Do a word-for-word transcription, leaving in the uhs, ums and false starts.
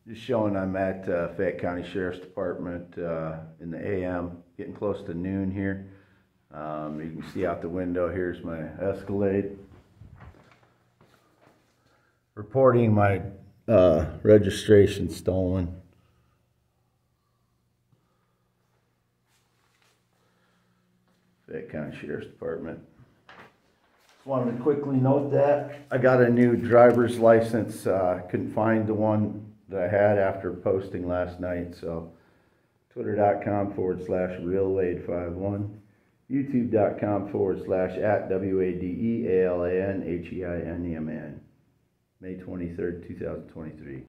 Just showing I'm at uh, Fayette County Sheriff's Department uh, in the A M, getting close to noon here. Um, you can see out the window, here's my Escalade. Reporting my uh, registration stolen. Fayette County Sheriff's Department. Just wanted to quickly note that I got a new driver's license. Uh, couldn't find the one that I had after posting last night, so twitter.com forward slash real wade five one, youtube.com forward slash at W A D E A L A N H E I N E M N, May twenty-third, two thousand twenty-three.